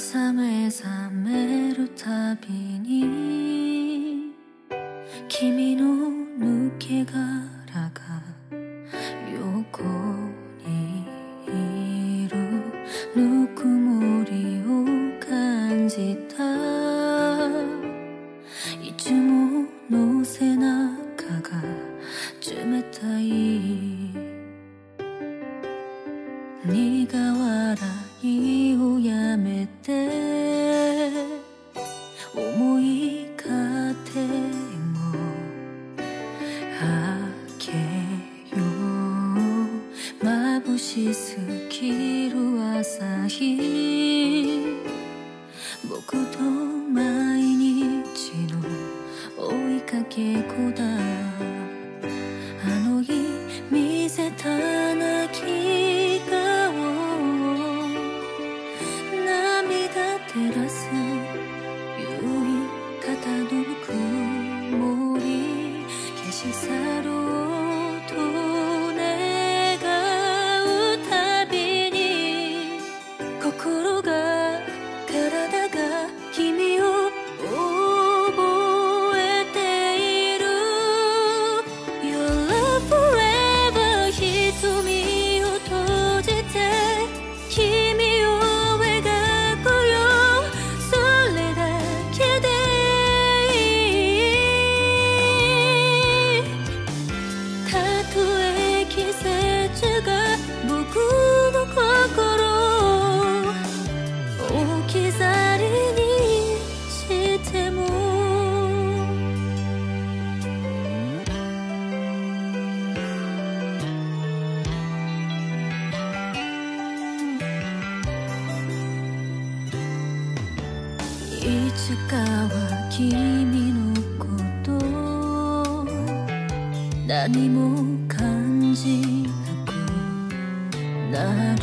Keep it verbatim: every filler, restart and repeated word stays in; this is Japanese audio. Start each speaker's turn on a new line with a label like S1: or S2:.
S1: 朝目覚めるたびに君の抜け殻が横にいるぬくもりを感じた。いつもの背中が冷たい。苦笑いをやめて思い勝手を開けよう。眩しすぎる朝日、僕と毎日の追いかけっこだ。あの日見せた泣き顔、涙照らす夕日漂う曇り、消し去ろうと願うたびに心が体が君を覚えている。 Your love forever 瞳を閉じて君を描くよ。それだけでいい。たとえ季節が僕の心を置き去りにしても。いつかは君のこと何も感じなくなる